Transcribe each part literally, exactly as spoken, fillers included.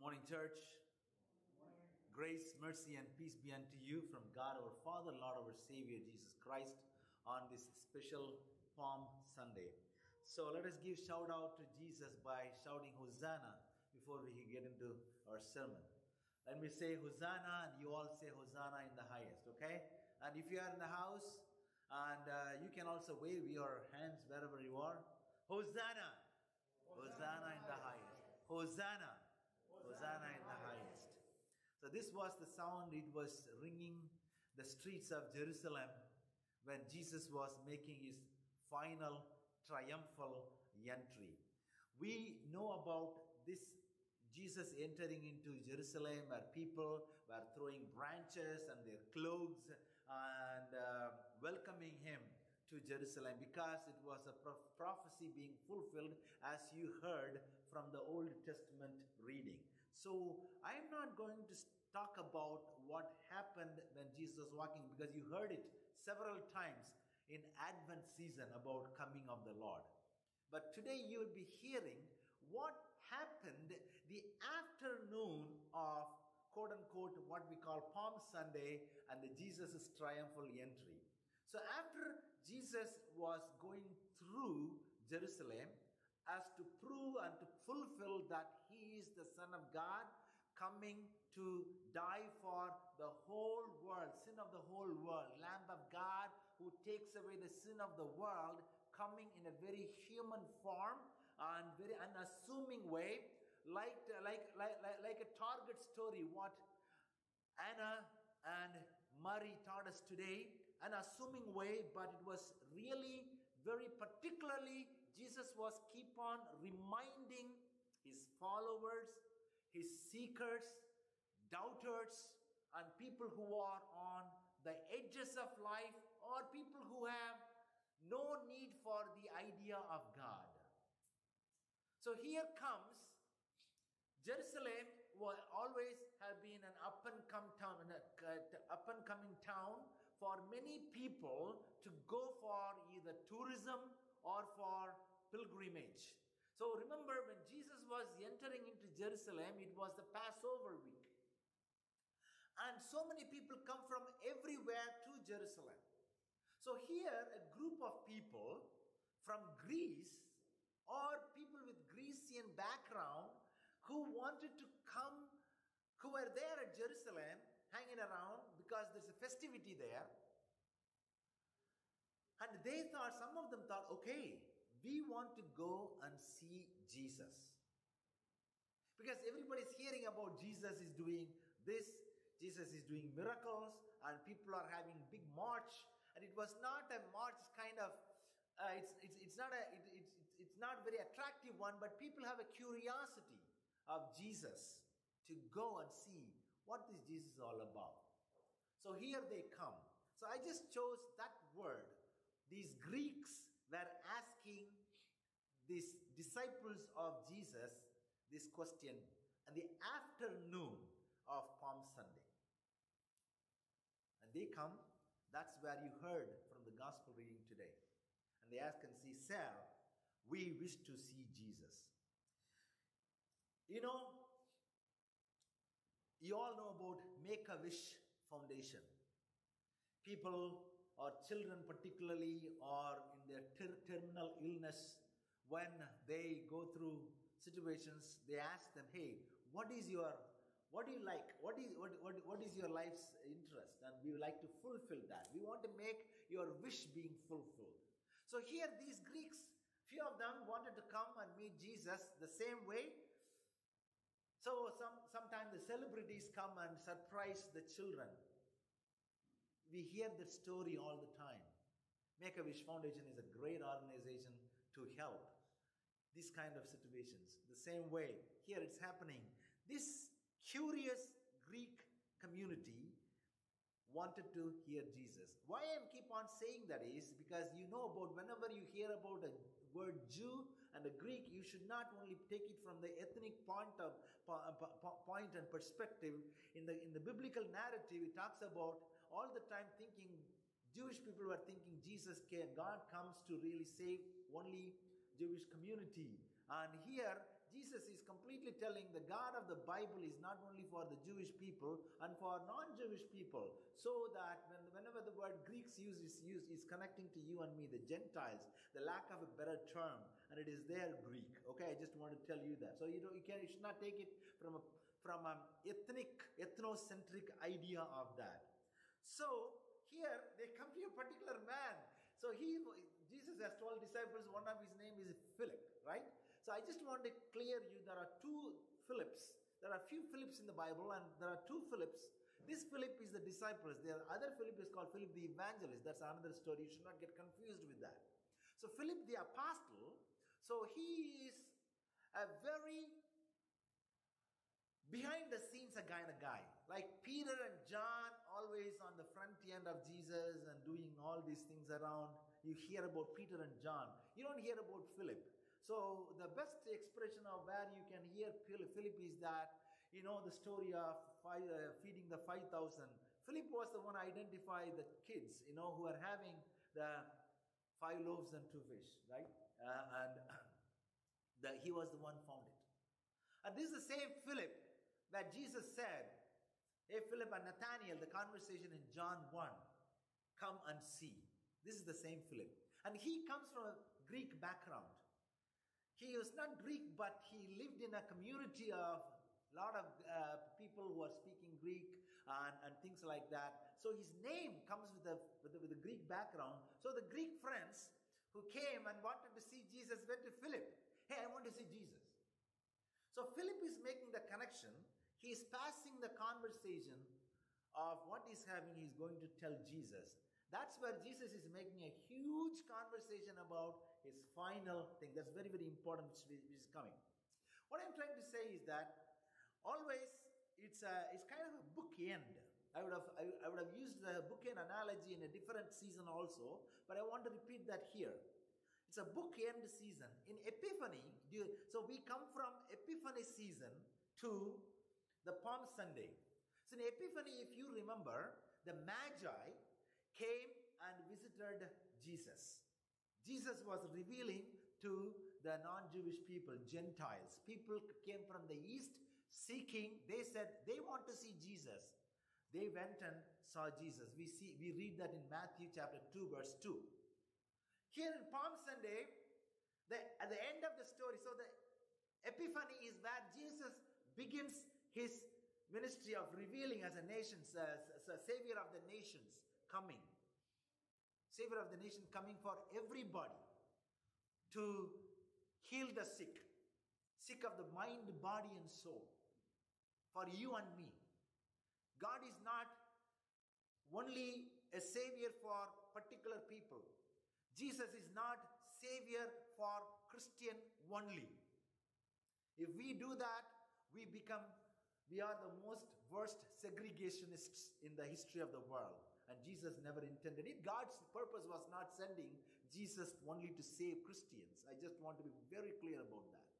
Morning, church. Morning. Grace, mercy, and peace be unto you from God our Father, Lord our Savior, Jesus Christ, on this special Palm Sunday. So let us give shout out to Jesus by shouting Hosanna before we get into our sermon. Let me say Hosanna, and you all say Hosanna in the highest, okay? And if you are in the house, and uh, you can also wave your hands wherever you are. Hosanna! Hosanna, Hosanna in the highest. Hosanna! Hosanna in the highest. So this was the sound, it was ringing the streets of Jerusalem when Jesus was making his final triumphal entry. We know about this Jesus entering into Jerusalem where people were throwing branches and their cloaks and uh, welcoming him to Jerusalem, because it was a prof- prophecy being fulfilled, as you heard from the Old Testament reading. So I am not going to talk about what happened when Jesus was walking, because you heard it several times in Advent season about coming of the Lord. But today you will be hearing what happened the afternoon of quote unquote what we call Palm Sunday and the Jesus' triumphal entry. So after Jesus was going through Jerusalem as to prove and to fulfill that he is the Son of God, coming to die for the whole world, sin of the whole world, Lamb of God who takes away the sin of the world, coming in a very human form and very unassuming way, like, like, like, like, like a Target story, what Anna and Mary taught us today, an assuming way, but it was really very particularly, Jesus was keep on reminding his followers, his seekers, doubters, and people who are on the edges of life, or people who have no need for the idea of God. So here comes Jerusalem. Will always have been an up and come town, an up and coming town for many people to go for either tourism or for pilgrimage. So remember, when Jesus was entering into Jerusalem, it was the Passover week. And so many people come from everywhere to Jerusalem. So here, a group of people from Greece, or people with Grecian background, who wanted to come, who were there at Jerusalem, hanging around, because there's a festivity there. And they thought, some of them thought, okay, we want to go and see Jesus. Because everybody's hearing about Jesus is doing this, Jesus is doing miracles, and people are having big march. And it was not a march kind of, uh, it's, it's, it's not a, it, it's, it's not very attractive one, but people have a curiosity of Jesus to go and see what this Jesus is all about. So here they come. So I just chose that word. These Greeks were asking these disciples of Jesus this question in the afternoon of Palm Sunday. And they come, that's where you heard from the gospel reading today. And they ask and say, "Sir, we wish to see Jesus." You know, you all know about Make-A-Wish Foundation. People or children particularly are in their ter- terminal illness. When they go through situations, they ask them, hey, what is your, what do you like? What is, what, what, what is your life's interest? And we would like to fulfill that. We want to make your wish being fulfilled. So here these Greeks, few of them wanted to come and meet Jesus the same way. So some sometimes the celebrities come and surprise the children. We hear the story all the time. Make-A-Wish Foundation is a great organization to help these kind of situations. The same way, here it's happening. This curious Greek community wanted to hear Jesus. Why I keep on saying that is because you know about whenever you hear about a word Jew and a Greek, you should not only take it from the ethnic point of point and perspective. In the in the biblical narrative, it talks about all the time thinking Jewish people were thinking Jesus came, God comes to really save only Jewish community. And here Jesus is completely telling the God of the Bible is not only for the Jewish people and for non-Jewish people, so that when, whenever the word Greeks use is used, is connecting to you and me, the Gentiles, the lack of a better term, and it is their Greek. Okay, I just want to tell you that. So you know, you can you should not take it from a from an ethnic, ethnocentric idea of that. So here they come to a particular man. So he, Jesus has told disciples, one of his name is Philip, right? So I just want to clear you, there are two Philips. There are few Philips in the Bible, and there are two Philips. This Philip is the disciples. The other Philip is called Philip the evangelist. That's another story. You should not get confused with that. So Philip the apostle, so he is a very behind the scenes a kind of guy. Like Peter and John, always on the front end of Jesus and doing all these things around. You hear about Peter and John. You don't hear about Philip. So the best expression of where you can hear Philip is that, you know, the story of five, uh, feeding the five thousand. Philip was the one identify the kids, you know, who are having the five loaves and two fish, right? Uh, and the, he was the one found it. And this is the same Philip that Jesus said, hey, Philip and Nathaniel, the conversation in John one, come and see. This is the same Philip. And he comes from a Greek background. He was not Greek, but he lived in a community of a lot of uh, people who are speaking Greek and, and things like that. So his name comes with a, with, a, with a Greek background. So the Greek friends who came and wanted to see Jesus went to Philip. Hey, I want to see Jesus. So Philip is making the connection. He is passing the conversation of what is happening. He's going to tell Jesus. That's where Jesus is making a huge conversation about his final thing. That's very, very important, which is coming. What I'm trying to say is that always it's a, it's kind of a bookend. I would have I, I would have used the bookend analogy in a different season also, but I want to repeat that here. It's a bookend season. In Epiphany, so we come from Epiphany season to the Palm Sunday. So in Epiphany, if you remember, the Magi came and visited Jesus. Jesus was revealing to the non-Jewish people, Gentiles. People came from the east seeking. They said they want to see Jesus. They went and saw Jesus. We see, we read that in Matthew chapter two, verse two. Here in Palm Sunday, the, at the end of the story, so the Epiphany is where Jesus begins his ministry of revealing as a nation, as, as a savior of the nations coming. Savior of the nation coming for everybody to heal the sick, sick of the mind, body, and soul, for you and me. God is not only a savior for particular people. Jesus is not savior for Christian only. If we do that, we become, we are the most worst segregationists in the history of the world. And Jesus never intended it. God's purpose was not sending Jesus only to save Christians. I just want to be very clear about that.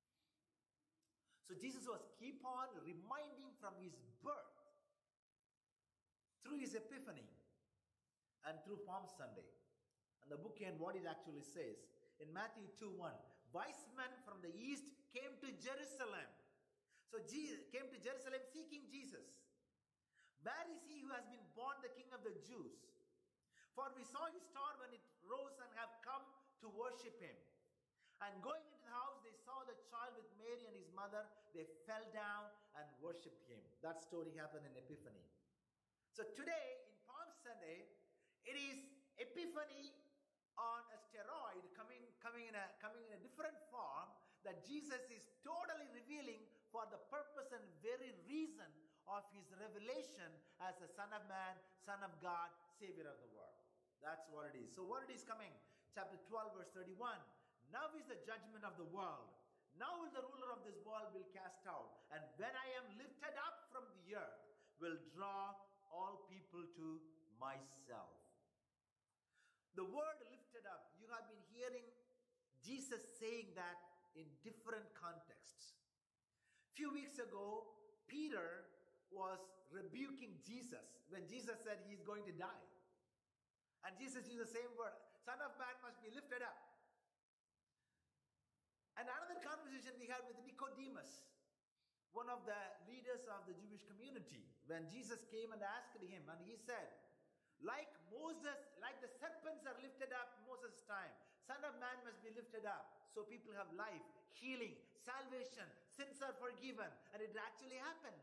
So Jesus was keep on reminding from his birth through his Epiphany and through Palm Sunday. And the bookend, what it actually says in Matthew two one, wise men from the east came to Jerusalem. So Jesus came to Jerusalem seeking Jesus. Where is he who has been born the King of the Jews? For we saw his star when it rose and have come to worship him. And going into the house, they saw the child with Mary and his mother. They fell down and worshipped him. That story happened in Epiphany. So today, in Palm Sunday, it is Epiphany on a steroid, coming, coming, in a, coming in a different form, that Jesus is totally revealing for the purpose and very reason of his revelation as the Son of Man, Son of God, Savior of the world. That's what it is. So what it is coming? Chapter twelve, verse thirty-one. Now is the judgment of the world. Now will the ruler of this world be cast out. And when I am lifted up from the earth, will draw all people to myself. The word lifted up, you have been hearing Jesus saying that in different contexts. Few weeks ago, Peter was rebuking Jesus when Jesus said he's going to die. And Jesus used the same word, Son of Man must be lifted up. And another conversation conversation we had with Nicodemus, one of the leaders of the Jewish community, when Jesus came and asked him, and he said, like Moses, like the serpents are lifted up in Moses' time, Son of Man must be lifted up so people have life, healing, salvation, sins are forgiven. And it actually happened.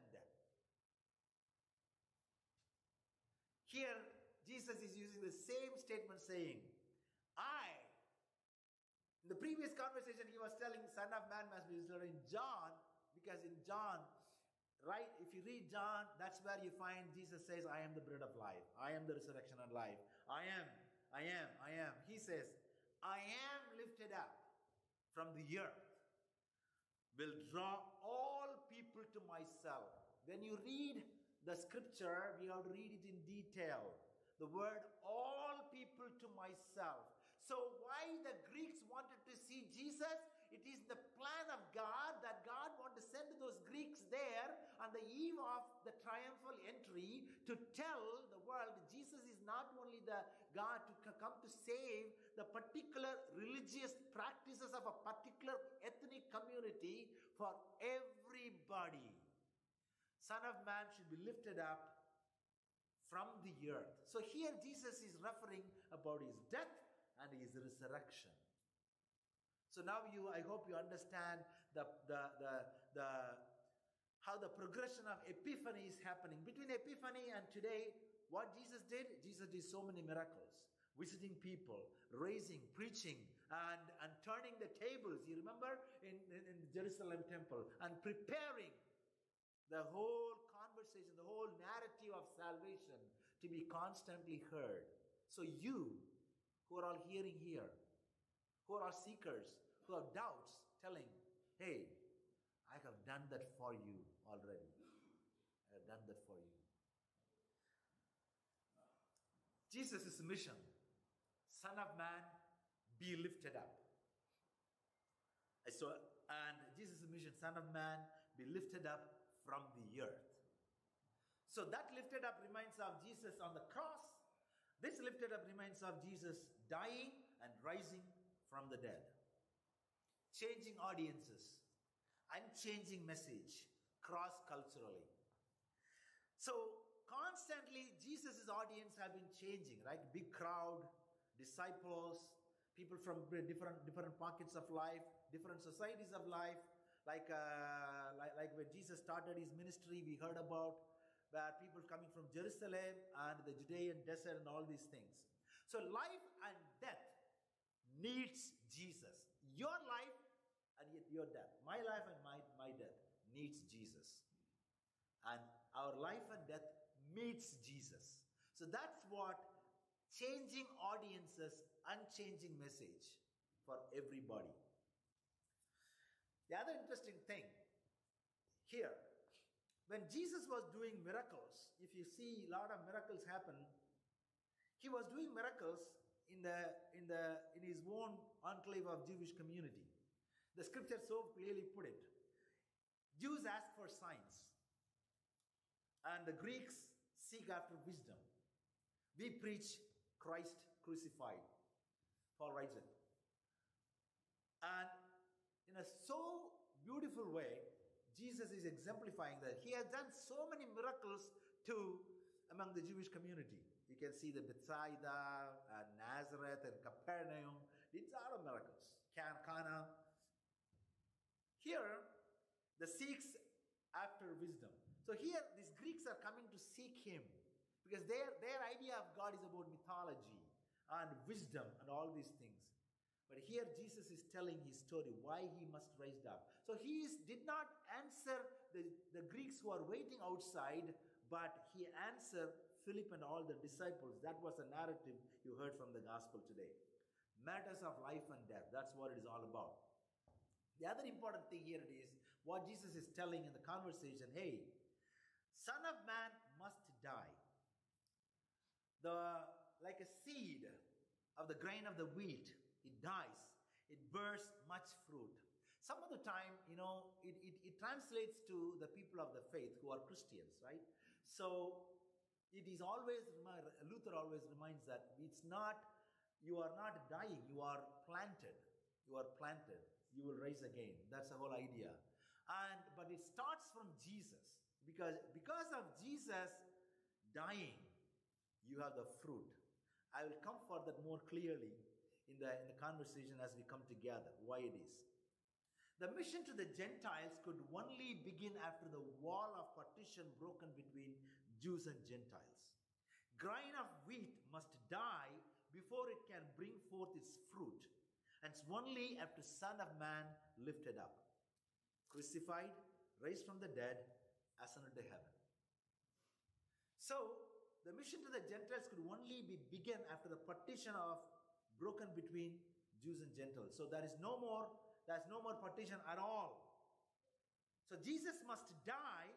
Here, Jesus is using the same statement saying, I, in the previous conversation he was telling Son of Man must be lifted in John, because in John, right, if you read John, that's where you find Jesus says, I am the bread of life. I am the resurrection and life. I am, I am, I am. He says, I am lifted up from the earth, will draw all people to myself. When you read the scripture, we have to read it in detail. The word all people to myself. So why the Greeks wanted to see Jesus? It is the plan of God that God wanted to send those Greeks there on the eve of the triumphal entry to tell the world Jesus is not only the God to come to save the particular religious practices of a particular ethnic community, for everybody. Son of Man should be lifted up from the earth. So here Jesus is referring about his death and his resurrection. So now you, I hope you understand the, the, the, the, how the progression of Epiphany is happening. Between Epiphany and today, what Jesus did, Jesus did so many miracles. Visiting people, raising, preaching, and, and turning the tables, you remember, in, in, in the Jerusalem temple, and preparing the whole conversation, the whole narrative of salvation to be constantly heard. So you, who are all hearing here, who are seekers, who have doubts, telling, hey, I have done that for you already. I have done that for you. Jesus' mission, Son of Man, be lifted up. So, and Jesus' mission, Son of Man, be lifted up from the earth. So that lifted up reminds of Jesus on the cross. This lifted up reminds of Jesus dying and rising from the dead. Changing audiences, unchanging message, cross-culturally. So constantly Jesus' audience have been changing, right? Big crowd, disciples, people from different, different pockets of life, different societies of life. Like, uh, like, like when Jesus started his ministry, we heard about where people coming from Jerusalem and the Judean desert and all these things. So life and death needs Jesus. Your life and yet your death. My life and my, my death needs Jesus. And our life and death meets Jesus. So that's what changing audiences, unchanging message for everybody. The other interesting thing here, when Jesus was doing miracles, if you see a lot of miracles happen, he was doing miracles in the in the in his own enclave of Jewish community. The scripture so clearly put it. Jews ask for signs, and the Greeks seek after wisdom. We preach Christ crucified. Paul writes it. And in a so beautiful way, Jesus is exemplifying that. He has done so many miracles to among the Jewish community. You can see the Bethsaida and Nazareth and Capernaum. These are all miracles. Cana. Here, the seeks after wisdom. So here, these Greeks are coming to seek him because their, their idea of God is about mythology and wisdom and all these things. But here Jesus is telling his story, why he must rise up. So he is, did not answer the, the Greeks who are waiting outside, but he answered Philip and all the disciples. That was the narrative you heard from the gospel today. Matters of life and death, that's what it is all about. The other important thing here is what Jesus is telling in the conversation, hey, Son of Man must die. The, like a seed of the grain of the wheat, it dies. It bears much fruit. Some of the time, you know, it, it, it translates to the people of the faith who are Christians, right? So it is always, Luther always reminds that it's not, you are not dying, you are planted. You are planted. you will rise again. That's the whole idea. And but it starts from Jesus, because because of Jesus dying, you have the fruit. I will come for that more clearly in the, in the conversation as we come together, why it is. The mission to the Gentiles could only begin after the wall of partition broken between Jews and Gentiles. Grain of wheat must die before it can bring forth its fruit. And it's only after Son of Man lifted up, crucified, raised from the dead, ascended to heaven. So, the mission to the Gentiles could only be begin after the partition of broken between Jews and Gentiles. So there is no more, there's no more partition at all. So Jesus must die.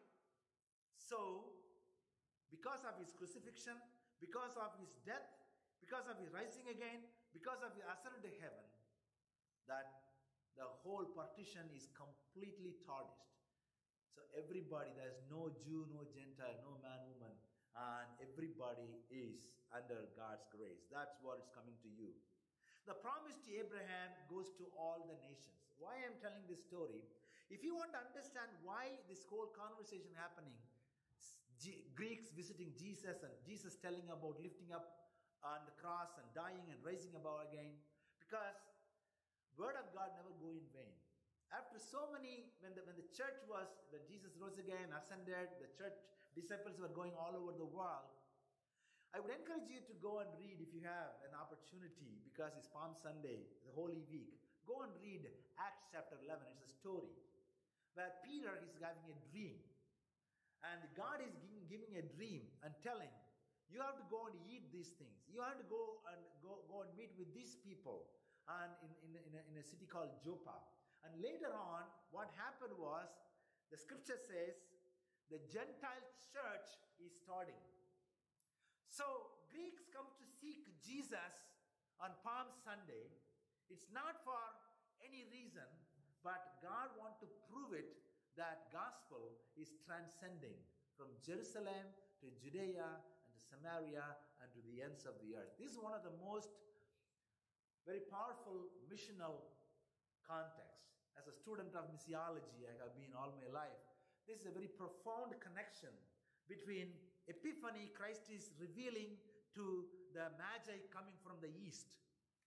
So, because of his crucifixion, because of his death, because of his rising again, because of his ascent to heaven, that the whole partition is completely tarnished. So everybody, there's no Jew, no Gentile, no man, woman, and everybody is under God's grace. That's what is coming to you. The promise to Abraham goes to all the nations. Why I'm telling this story? If you want to understand why this whole conversation happening, G- Greeks visiting Jesus and Jesus telling about lifting up on the cross and dying and rising above again, because word of God never go in vain. After so many, when the, when the church was, when Jesus rose again, ascended, the church disciples were going all over the world. I would encourage you to go and read if you have an opportunity, because it's Palm Sunday, the Holy Week. Go and read Acts chapter eleven. It's a story where Peter is having a dream. And God is giving, giving a dream and telling, you have to go and eat these things. You have to go and go, go and meet with these people and in, in, in, a, in a city called Joppa. And later on, what happened was, the scripture says, the Gentile church is starting. So, Greeks come to seek Jesus on Palm Sunday. It's not for any reason, but God wants to prove it that gospel is transcending from Jerusalem to Judea and to Samaria and to the ends of the earth. This is one of the most very powerful missional contexts. As a student of missiology, I have been all my life. This is a very profound connection between Epiphany, Christ is revealing to the Magi coming from the east,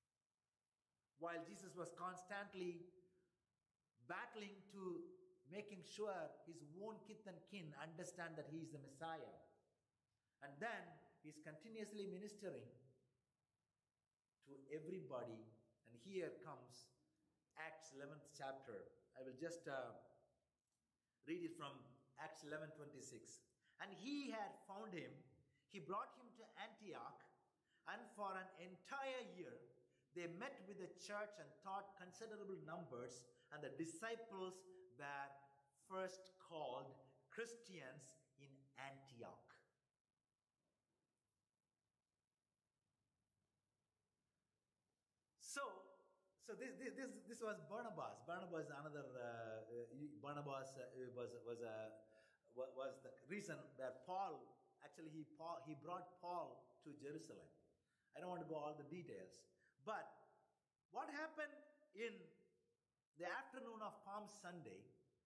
while Jesus was constantly battling to making sure his own kith and kin understand that he is the Messiah. And then he's continuously ministering to everybody. And here comes Acts eleventh chapter. I will just uh, read it from Acts eleven twenty-six. And he had found him. He brought him to Antioch. And for an entire year, they met with the church and taught considerable numbers. And the disciples were first called Christians in Antioch. So, so this this this, this was Barnabas. Barnabas, another uh, uh, Barnabas uh, was was a uh, was the reason that Paul actually he Paul, he brought Paul to Jerusalem. I don't want to go all the details, but what happened in the afternoon of Palm Sunday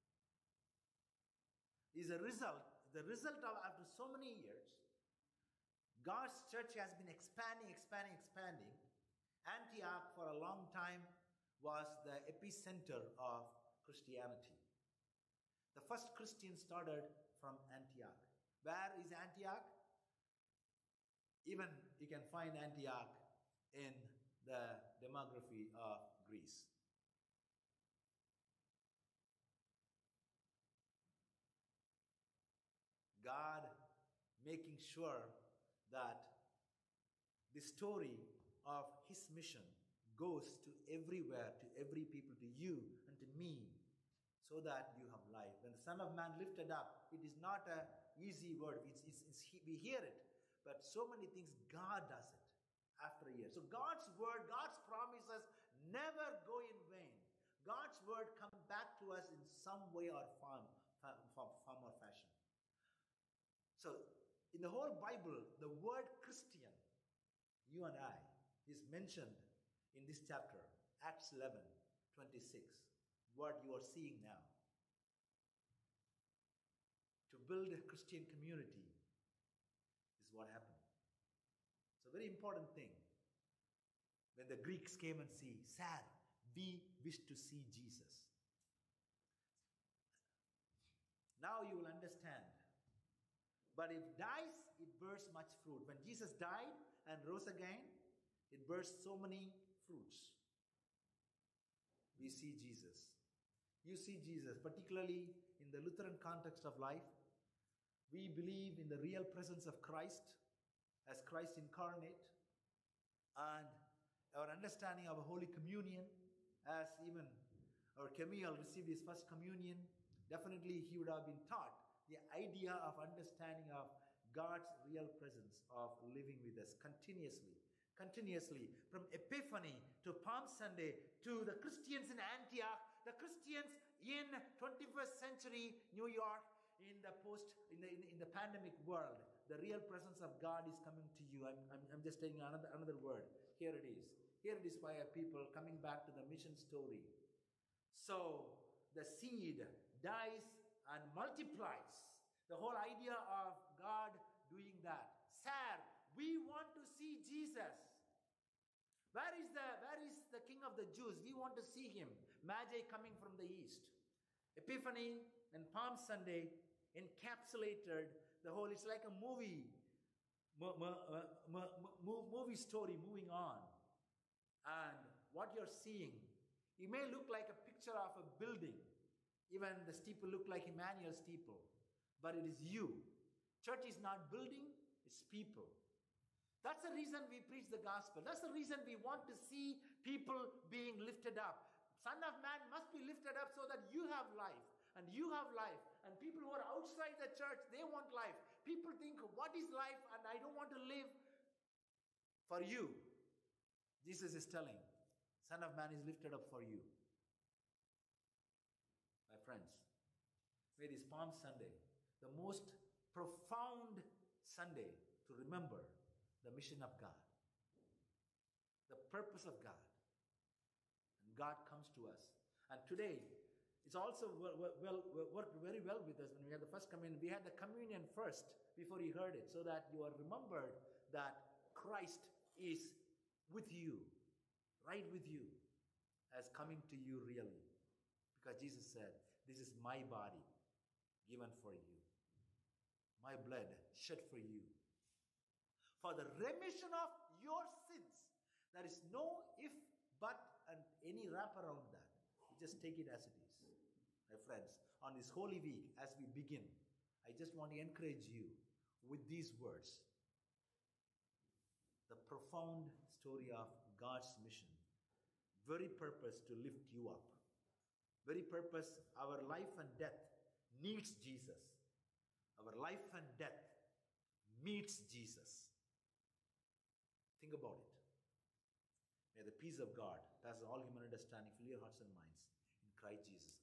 is a result. The result of after so many years, God's church has been expanding, expanding, expanding. Antioch for a long time was the epicenter of Christianity. The first Christians started from Antioch. Where is Antioch? Even you can find Antioch in the demography of Greece. God making sure that the story of his mission goes to everywhere, to every people, to you and to me, so that you have life. When the Son of Man lifted up, it is not an easy word. It's, it's, it's, we hear it, but so many things, God does it after a year. So God's word, God's promises never go in vain. God's word come back to us in some way or form, form, form or fashion. So in the whole Bible, the word Christian, you and I, is mentioned in this chapter, Acts eleven twenty-six. what you are seeing now. To build a Christian community is what happened. It's a very important thing. When the Greeks came and said, "Sir, we wish to see Jesus." Now you will understand. But if dies, it bears much fruit. When Jesus died and rose again, it bears so many fruits. We see Jesus. You see Jesus, particularly in the Lutheran context of life. We believe in the real presence of Christ as Christ incarnate, and our understanding of Holy Communion, as even our Camille received his first communion, definitely he would have been taught the idea of understanding of God's real presence of living with us continuously. Continuously, from Epiphany to Palm Sunday to the Christians in Antioch, the Christians in twenty-first century New York, in the post, in the, in, in the pandemic world, the real presence of God is coming to you. I'm, I'm, I'm just taking another, another word. Here it is. Here it is by our people coming back to the mission story. So the seed dies and multiplies. The whole idea of God doing that. Sir, we want to see Jesus. Where is the where is the King of the Jews? We want to see him. Magi coming from the east. Epiphany and Palm Sunday encapsulated the whole. It's like a movie, mo- mo- mo- mo- movie story moving on. And what you're seeing, it may look like a picture of a building. Even the steeple look like Emmanuel steeple, but it is you. Church is not building, it's people. That's the reason we preach the gospel. That's the reason we want to see people being lifted up. Son of Man must be lifted up so that you have life and you have life. And people who are outside the church, they want life. People think, what is life? And I don't want to live for you. Jesus is telling, Son of Man is lifted up for you. My friends, may this Palm Sunday, the most profound Sunday to remember the mission of God, the purpose of God. And God comes to us. And today, it's also well, well, worked very well with us when we had the first communion. We had the communion first before you heard it, so that you are remembered that Christ is with you, right with you, as coming to you really. Because Jesus said, "This is my body given for you, my blood shed for you, for the remission of your sins." There is no if, but, and any wrap around that. You just take it as it is. My friends, on this Holy Week, as we begin, I just want to encourage you with these words. The profound story of God's mission. Very purpose to lift you up. Very purpose, our life and death needs Jesus. Our life and death meets Jesus. Think about it. May the peace of God, passes all human understanding, fill your hearts and minds in Christ Jesus.